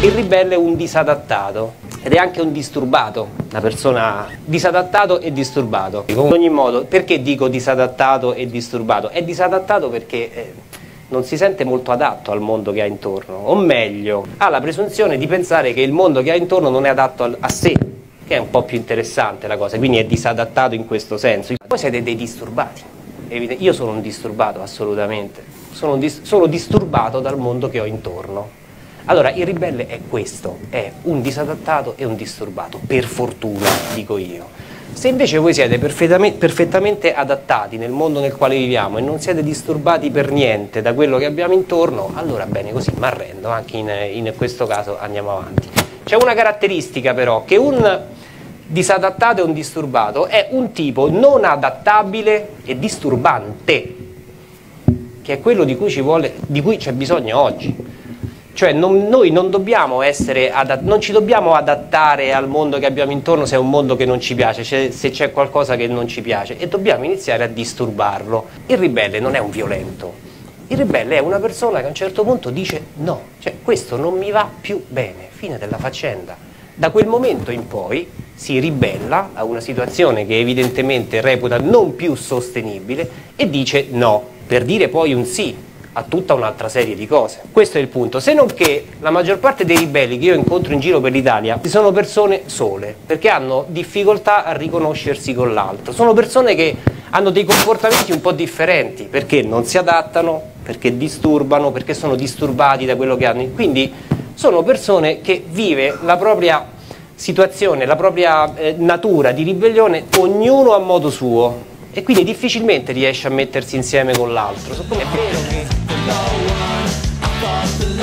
Il ribelle è un disadattato ed è anche un disturbato, una persona disadattato e disturbato. In ogni modo, perché dico disadattato e disturbato? È disadattato perché non si sente molto adatto al mondo che ha intorno, o meglio, ha la presunzione di pensare che il mondo che ha intorno non è adatto a sé, che è un po' più interessante la cosa, quindi è disadattato in questo senso. Voi siete dei disturbati, io sono un disturbato assolutamente, sono disturbato dal mondo che ho intorno. Allora il ribelle è questo, è un disadattato e un disturbato, per fortuna dico io. Se invece voi siete perfettamente adattati nel mondo nel quale viviamo e non siete disturbati per niente da quello che abbiamo intorno, allora bene così, mi arrendo, anche in questo caso andiamo avanti. C'è una caratteristica però, che un disadattato e un disturbato è un tipo non adattabile e disturbante, che è quello di cui c'è bisogno oggi. Cioè noi non dobbiamo non ci dobbiamo adattare al mondo che abbiamo intorno se è un mondo che non ci piace, se c'è qualcosa che non ci piace, e dobbiamo iniziare a disturbarlo. Il ribelle non è un violento, il ribelle è una persona che a un certo punto dice no, cioè questo non mi va più bene, fine della faccenda. Da quel momento in poi si ribella a una situazione che evidentemente reputa non più sostenibile e dice no, per dire poi un sì a tutta un'altra serie di cose. Questo è il punto, se non che la maggior parte dei ribelli che io incontro in giro per l'Italia sono persone sole, perché hanno difficoltà a riconoscersi con l'altro, sono persone che hanno dei comportamenti un po' differenti, perché non si adattano, perché disturbano, perché sono disturbati da quello che hanno, quindi sono persone che vive la propria situazione, la propria natura di ribellione, ognuno a modo suo, e quindi difficilmente riesce a mettersi insieme con l'altro. È vero che